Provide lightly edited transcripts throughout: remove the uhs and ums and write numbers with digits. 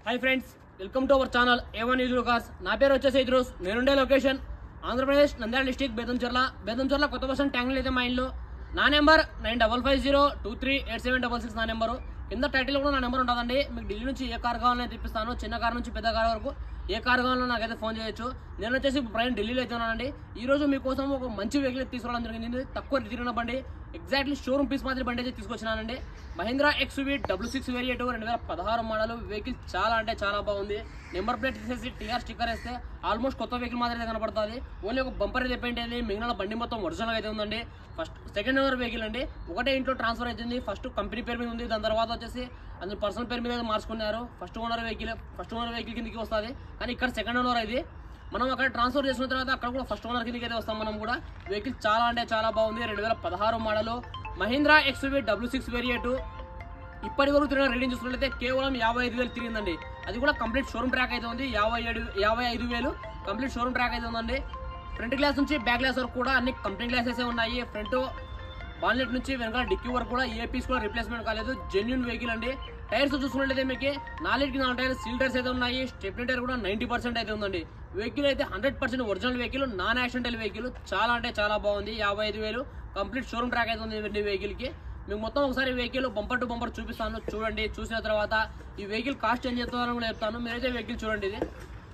Hi friends, welcome to our channel A1 news cars. నా పేరు వచ్చేసి ఇద్రూస్. నేనుండే లొకేషన్ ఆంధ్రప్రదేశ్ నంద్యాల డిస్ట్రిక్ట్ బేతంచెర్ల కొత్త బస్ స్టాండ్ ట్యాంకులు అయితే మా ఇంట్లో. నా నెంబర్ 9550238766 నా నెంబరు. కింద టైటిల్ కూడా నా నెంబర్ ఉంటుందండి. మీకు ఢిల్లీ నుంచి ఏ కార్ కావాలని తెప్పిస్తాను, చిన్న కార్ నుంచి పెద్ద కార్ వరకు ఏ కార్ కావాలో నాకైతే ఫోన్ చేయొచ్చు. నేను వచ్చేసి ప్రయాణం ఢిల్లీలో అయితే ఉన్నానండి. ఈ రోజు మీకోసం ఒక మంచి వెహికల్ తీసుకురావడం జరిగింది. తక్కువ తిరిగిన బండి, ఎగ్జాక్ట్లీ షోరూమ్ పీస్ మాదిరి బండి అయితే తీసుకొచ్చినానండి. Mahindra XUV 66 variant 2016 model. Vehicle చాలా అంటే చాలా బాగుంది. నెంబర్ ప్లేట్ తీసేసి TR స్టిక్కర్ వేస్తే ఆల్మోస్ట్ కొత్త వెహికల్ మాదిరి కనపడుతుంది. ఓన్లీ ఒక బంపర్ అయితే పెయింట్ అయింది, మిగిలిన బండి మొత్తం ఒరిజినల్ అయితే ఉందండి. ఫస్ట్ సెకండ్ ఓనర్ వెహికల్ అండి. ఒకటే ఇంట్లో ట్రాన్స్ఫర్ అవుతుంది. ఫస్ట్ కంపెనీ పేరు మీద ఉంది, దాని తర్వాత వచ్చేసి అందులో పర్సనల్ పేరు మీద మార్చుకున్నారు. ఫస్ట్ ఓనర్ వెహికల్ కిందకి వస్తుంది, కానీ ఇక్కడ సెకండ్ ఓనర్ ఇది. మనం అక్కడ ట్రాన్స్ఫర్ చేసిన తర్వాత అక్కడ కూడా ఫస్ట్ ఓనర్ కిందకి అయితే వస్తాం మనం కూడా. వెహికల్ చాలా అంటే చాలా బాగుంది. 2016 మోడల్ మహీంద్రా XUV 66 వేరియంట్. ఇప్పటి వరకు తిరిగిన రీడింగ్ చూసుకున్నట్లయితే కేవలం 55,000 తిరిగిందండి. అది కూడా కంప్లీట్ షోరూమ్ ట్రాక్ అయితే ఉంది. 55,000 కంప్లీట్ షోరూమ్ ట్రాక్ అయితే ఉందండి. ఫ్రంట్ గ్లాస్ నుంచి బ్యాక్ గ్లాస్ వరకు కూడా అన్ని కంపెనీ గ్లాసెస్ ఉన్నాయి. ఫ్రంట్ బాన్లెట్ నుంచి వెనకాల డిక్కీ వరకు కూడా ఏ పీస్ కూడా రిప్లేస్మెంట్ కాలేదు. జెన్యూన్ వెహికల్ అండి. టైర్స్ చూసుకున్నట్లయితే మీకు 4కి 4 టైర్స్ సీల్ టైర్స్ అయితే ఉన్నాయి. స్టెప్నీ టైర్ కూడా 90% అయితే ఉందండి. వెహికల్ అయితే 100% original vehicle, non accidental vehicle. చాలా అంటే చాలా బాగుంది. 55,000 కంప్లీట్ షోరూమ్ ట్రాక్ అయితే ఉంది వెహికల్ కి. మీకు మొత్తం ఒకసారి వెహికల్ బంపర్ టు బంపర్ చూపిస్తాను, చూడండి. చూసిన తర్వాత ఈ వెహికల్ కాస్ట్ ఏం చెప్తానని కూడా చెప్తాను. మీరైతే వెహికల్ చూడండి. ఇది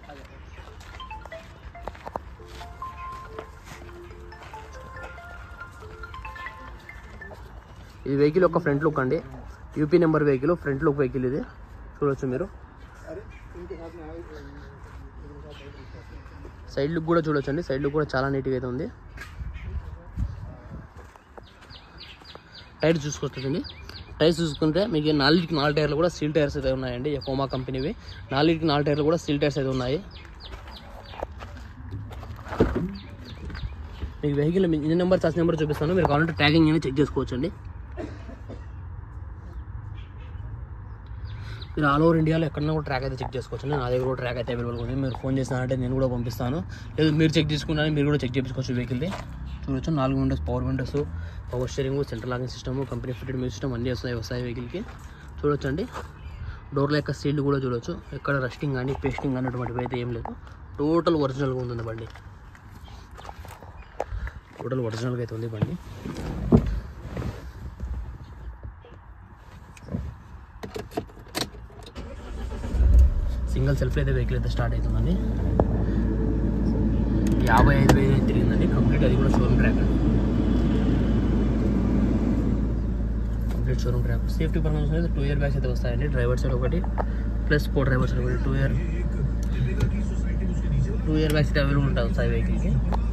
ఈ వెహికల్ యొక్క ఫ్రంట్ లుక్ అండి. UP number vehicle, front look vehicle ఇది చూడొచ్చు మీరు. సైడ్ లుక్ కూడా చూడొచ్చు అండి. సైడ్ లుక్ కూడా చాలా నీట్గా అయితే ఉంది. టైర్స్ చూసుకొస్తుందండి. టైర్స్ చూసుకుంటే మీకు 4కి 4 టైర్లు కూడా సీల్ టైర్స్ అయితే ఉన్నాయండి. ఎకోమా కంపెనీవి 4కి 4 టైర్లు కూడా సీల్ టైర్స్ అయితే ఉన్నాయి. మీకు vehicle engine number, charge number చూపిస్తాను. మీరు కావాలంటే ట్యాగింగ్ అనేది చెక్ చేసుకోవచ్చు అండి. మీరు ఆల్ ఓవర్ ఇండియాలో ఎక్కడన్నా కూడా ట్రాక్ అయితే చెక్ చేసుకోవచ్చు. నా దగ్గర కూడా ట్రాక్ అయితే అవైలబుల్ ఉంది. మీరు ఫోన్ చేసినారంటే నేను కూడా పంపిస్తాను. లేదు మీరు చెక్ చేసుకున్నారని మీరు కూడా చెక్ చేయించుకోవచ్చు వెహికల్ది. చూడొచ్చు 4 windows, power windows, power steering, central locking system, company fitted music system అన్నీ వస్తాయి వెహికల్కి. చూడొచ్చు అండి. డోర్ల యొక్క సీల్డ్ కూడా చూడొచ్చు. ఎక్కడ రస్టింగ్ కానీ పేస్టింగ్ అన్నటువంటివి అయితే ఏం లేదు. టోటల్ ఒరిజినల్గా ఉంటుంది బండి. టోటల్ ఒరిజినల్గా అయితే ఉంది బండి. సింగిల్ సెల్ఫ్ అయితే వెహికల్ అయితే స్టార్ట్ అవుతుందండి. 55,000 తిరిగిందండి కంప్లీట్. అది కూడా షోరూమ్ ట్రాక్ అండి. Complete showroom track. Safety purpose అయితే 2 ఇయర్ బ్యాగ్స్ అయితే వస్తాయండి. డ్రైవర్ సైడ్ ఒకటి ప్లస్ కో డ్రైవర్ సైడ్ ఒకటి 2 ఇయర్ బ్యాగ్స్ అయితే అవైలబుల్ ఉంటుంది వస్తాయి వెహికల్కి.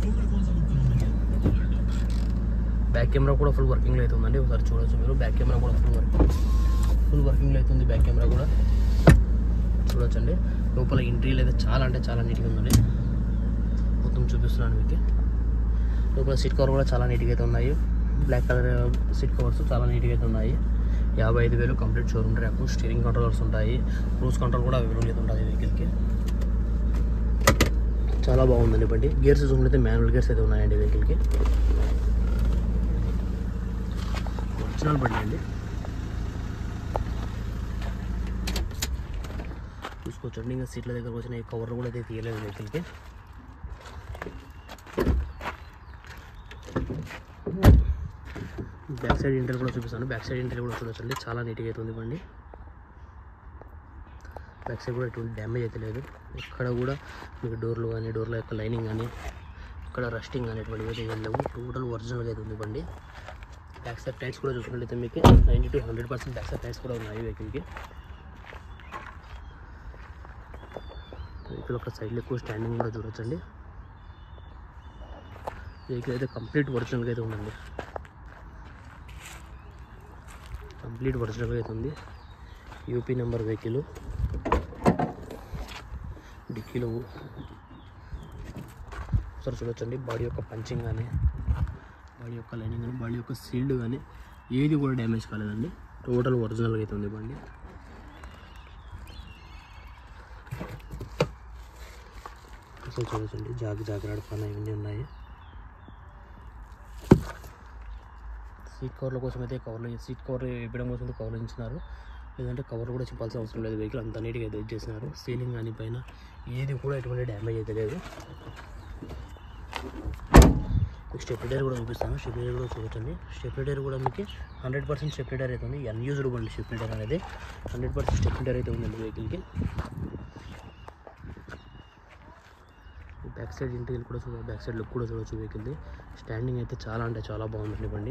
బ్యాక్ కెమెరా కూడా ఫుల్ వర్కింగ్లో అయితే ఉందండి. ఒకసారి చూడవచ్చు మీరు. బ్యాక్ కెమెరా కూడా ఫుల్ వర్కింగ్లో అవుతుంది. బ్యాక్ కెమెరా కూడా చూడొచ్చండి. లోపల ఇంటీరియర్ అయితే చాలా అంటే చాలా నీట్గా ఉందండి. మొత్తం చూపిస్తున్నాను మీకు. లోపల సీట్ కవర్ కూడా చాలా నీట్గా అయితే ఉన్నాయి. బ్లాక్ కలర్ సీట్ కవర్స్ చాలా నీట్గా అయితే ఉన్నాయి. 55,000 complete showroom track. Steering controllers ఉంటాయి. క్రూజ్ కంట్రోల్ కూడా అవైలబుల్ అయితే ఉంటుంది వెహికల్కి. చాలా బాగుందండి బండి. గేర్స్ చూసుకుంటే మాన్యువల్ గేర్స్ అయితే ఉన్నాయండి వెహికల్కి. ఒరిజినల్ బండి అండి. చూసుకోవచ్చండి. ఇంకా సీట్ల దగ్గరకు వచ్చిన ఈ కవర్లు కూడా అయితే తీయలేదు వెహికల్కి. బ్యాక్ సైడ్ ఇంటర్ కూడా చూపిస్తాను. బ్యాక్ సైడ్ ఇంటర్ కూడా చూడొచ్చండి. చాలా నీట్గా అయితే ఉంది బండి. బ్యాక్ సైడ్ కూడా ఎటువంటి డ్యామేజ్ అయితే లేదు. ఇక్కడ కూడా మీకు డోర్లు కానీ, డోర్ల యొక్క లైనింగ్ కానీ, ఇక్కడ రస్టింగ్ అనేటువంటివి అయితే ఏం లేవు. టోటల్ ఒరిజినల్గా అయితే ఉంది బండి. బ్యాక్ సైడ్ టైర్స్ కూడా చూసుకున్నట్లయితే మీకు 90 to 100% బ్యాక్ సైడ్ టైర్స్ కూడా ఉన్నాయి వెహికల్కి. వెహికల్ ఒక సైడ్లో ఎక్కువ స్టాండింగ్ కూడా చూడొచ్చండి. వెహికల్ అయితే కంప్లీట్ ఒరిజినల్గా అయితే ఉందండి. కంప్లీట్ ఒరిజినల్గా అయితే ఉంది. UP number vehicle. డిక్కీలో ఒకసారి చూడొచ్చండి. బాడీ యొక్క పంచింగ్ కానీ, బాడీ యొక్క లైనింగ్ కానీ, బాడీ యొక్క సీల్డ్ కానీ ఏది కూడా డ్యామేజ్ కాలేదండి. టోటల్ ఒరిజినల్గా అయితే ఉంది బండి. అసలు చూడొచ్చండి. జాగ్రత్త పైన ఇవన్నీ ఉన్నాయి. సీట్ కవర్ల కోసం అయితే సీట్ కవర్ వేయడం కోసం కవర్లు ఇచ్చినారు. లేదంటే కవర్ కూడా చెప్పాల్సిన అవసరం లేదు. వెహికల్ అంత నీట్గా అయితే చేసినారు. సీలింగ్ కానీ పైన ఏది కూడా ఎటువంటి డ్యామేజ్ అయితే లేదు. స్టెప్ టైర్ కూడా చూపిస్తాను. స్టెప్ టైర్ కూడా చూడొచ్చండి. స్టెప్ టైర్ కూడా మీకు 100% స్టెప్ టైర్ అయితే ఉంది. అన్యూజ్డ్ బండి స్టెప్ టైర్ అనేది 100% స్టెప్ టైర్ అయితే ఉందండి వెహికల్కి. బ్యాక్ సైడ్ ఇంటీరియర్ కూడా చూడ, బ్యాక్ సైడ్ లుక్ కూడా చూడవచ్చు వెహికల్ది. స్టాండింగ్ అయితే చాలా అంటే చాలా బాగుందండి బండి.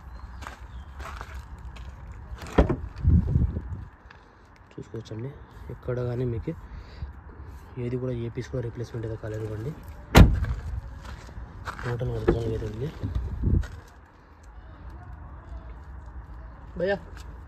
చూసుకోవచ్చండి. ఎక్కడ కానీ మీకు ఏది కూడా ఏ పీస్ కూడా రీప్లేస్మెంట్ అయితే కాలేదు బండి. టోటల్ ఒరిజినల్ అయితే ఉంది భయ్యా.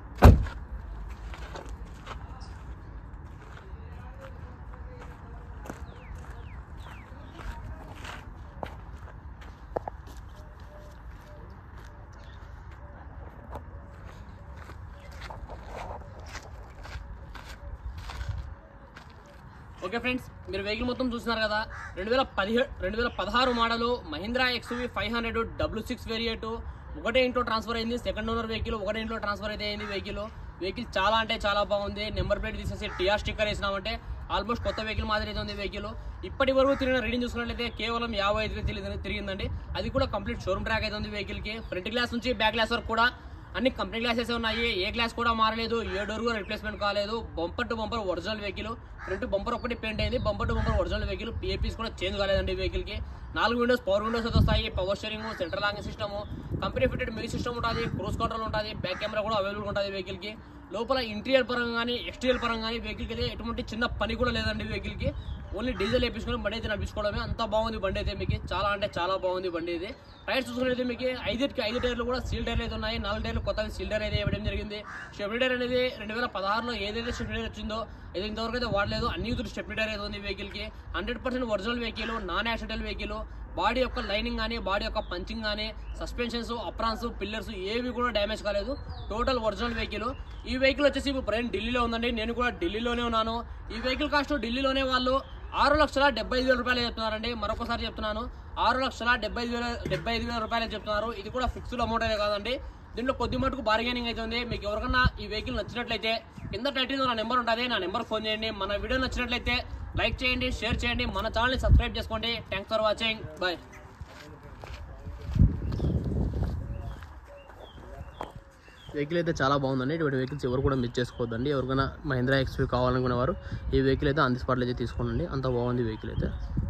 ఓకే ఫ్రెండ్స్, మీరు వెహికల్ మొత్తం చూస్తున్నారు కదా. 2016 model Mahindra XUV 500 W6 variant. ఒకటే ఇంట్లో ట్రాన్స్ఫర్ అయింది. Second owner vehicle. ఒకటే ఇంట్లో ట్రాన్స్ఫర్ అయితే అయింది వెహికల్. చాలా అంటే చాలా బాగుంది. నెంబర్ ప్లేట్ తీసేసి టీఆర్ స్టిక్కర్ వేసినామంటే ఆల్మోస్ట్ కొత్త వెహికల్ మాదిరి అయితే ఉంది వెహికల్. ఇప్పటి వరకు తిరిగిన రీడింగ్ చూసుకున్నట్లయితే కేవలం 55 తిరిగిందండి. అది కూడా కంప్లీట్ షోరూమ్ ట్రాక్ అయితే ఉంది వెహికల్కి. ఫ్రంట్ గ్లాస్ నుంచి బ్యాక్ గ్లాస్ వరకు కూడా అన్ని కంపెనీ గ్లాసెస్ ఉన్నాయి. ఏ గ్లాస్ కూడా మారలేదు. ఏ డోర్ కూడా రిప్లేస్మెంట్ కాలేదు. Bumper to bumper original vehicle. Front bumper ఒకటి పెయింట్ అయింది. Bumper to bumper original vehicle. పిఏపీస్ కూడా చేంజ్ కాలేదండి వెహికల్కి. 4 విండోస్ పవర్ విండోస్ అయితే వస్తాయి. Power steering, central locking system, company fitted music system ఉంటుంది. క్రూజ్ కంట్రోల్ ఉంటుంది. బ్యాక్ కెమెరా కూడా అవైలబుల్ ఉంటుంది వెహికల్కి. లోపల ఇంటీరియర్ పరంగా కానీ ఎక్స్టీరియర్ పరంగా కానీ వెహికల్కి అయితే ఎటువంటి చిన్న పని కూడా లేదండి వెహికల్కి. ఓన్లీ డీజిల్ వేపించుకొని బండి అయితే నడిపించుకోవడమే. అంత బాగుంది బండి అయితే మీకు. చాలా అంటే చాలా బాగుంది బండి ఇది. టైర్స్ చూసుకున్నట్లయితే మీకు 5 టైర్లు కూడా సీల్ టైర్లు అయితే ఉన్నాయి. 4 టైర్లు కొత్తగా సీల్ టైర్ అయితే ఇవ్వడం జరిగింది. స్టెప్నీ టైర్ అనేది 2016లో ఏదైతే స్టెప్నీ టైర్ వచ్చిందో ఇది ఇంతవరకు అయితే వాడలేదు. అన్ని స్టెప్నీ టైర్ అయితే ఉంది వెహికల్కి. 100% original vehicle, non accidental vehicle. Body యొక్క లైనింగ్ కానీ, బాడీ యొక్క పంచింగ్ కానీ, సస్పెన్షన్స్, అప్రాన్స్, పిల్లర్స్ ఏవి కూడా డ్యామేజ్ కాలేదు. Total original vehicle. ఈ వెహికల్ వచ్చేసి ఇప్పుడు ప్రజెంట్ ఢిల్లీలో ఉందండి. నేను కూడా ఢిల్లీలోనే ఉన్నాను. ఈ వెహికల్ కాస్ట్ ఢిల్లీలోనే వాళ్ళు 6,75,000 రూపాయలు చెప్తున్నారండి. మరొకసారి చెప్తున్నాను, 6,75,000 రూపాయలు చెప్తున్నారు. ఇది కూడా ఫిక్స్డ్ అమౌంట్ అయితే కాదండి. దీంట్లో కొద్ది మటుకు బార్గెనింగ్ అయితే ఉంది. మీకు ఎవరికన్నా ఈ వెహికల్ నచ్చినట్లయితే కింద టైటిల్ నా నెంబర్ ఉంటుంది. నా నెంబర్ ఫోన్ చేయండి. మన వీడియో నచ్చినట్లయితే లైక్ చేయండి, షేర్ చేయండి, మన ఛానల్ని సబ్స్క్రైబ్ చేసుకోండి. Thanks for watching. Bye. Vehicle అయితే చాలా బాగుందండి. ఇటువంటి వెహికల్స్ ఎవరు కూడా మిస్ చేసుకోవద్దండి. ఎవరికైనా మహీంద్రా XUV కావాలనుకునే వారు ఈ వెహికల్ అయితే ఆన్ ది స్పాట్లో అయితే తీసుకోండి. అంత బాగుంది వెహికల్ అయితే.